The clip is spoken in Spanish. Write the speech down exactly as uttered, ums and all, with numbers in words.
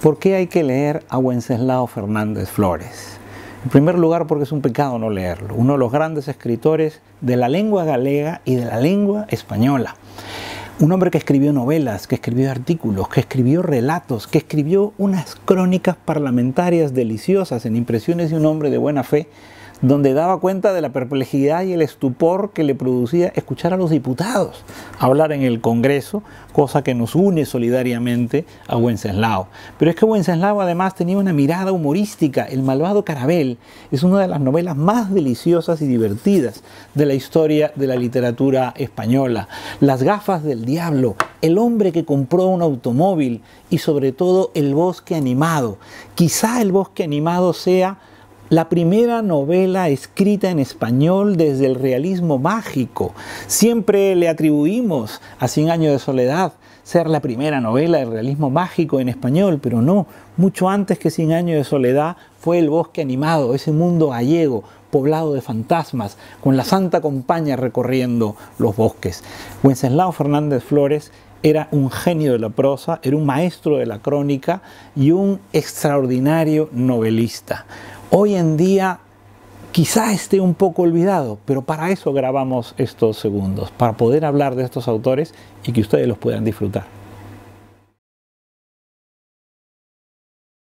¿Por qué hay que leer a Wenceslao Fernández Flores? En primer lugar, porque es un pecado no leerlo. Uno de los grandes escritores de la lengua galega y de la lengua española. Un hombre que escribió novelas, que escribió artículos, que escribió relatos, que escribió unas crónicas parlamentarias deliciosas en Impresiones de un hombre de buena fe, donde daba cuenta de la perplejidad y el estupor que le producía escuchar a los diputados hablar en el Congreso, cosa que nos une solidariamente a Wenceslao. Pero es que Wenceslao además tenía una mirada humorística. El malvado Carabel es una de las novelas más deliciosas y divertidas de la historia de la literatura española. Las gafas del diablo, El hombre que compró un automóvil y sobre todo El bosque animado. Quizá El bosque animado sea la primera novela escrita en español desde el realismo mágico. Siempre le atribuimos a Cien años de soledad ser la primera novela de realismo mágico en español, pero no, mucho antes que Cien años de soledad fue El bosque animado, ese mundo gallego poblado de fantasmas, con la Santa Compaña recorriendo los bosques. Wenceslao Fernández Flores era un genio de la prosa, era un maestro de la crónica y un extraordinario novelista. Hoy en día quizá esté un poco olvidado, pero para eso grabamos estos segundos, para poder hablar de estos autores y que ustedes los puedan disfrutar.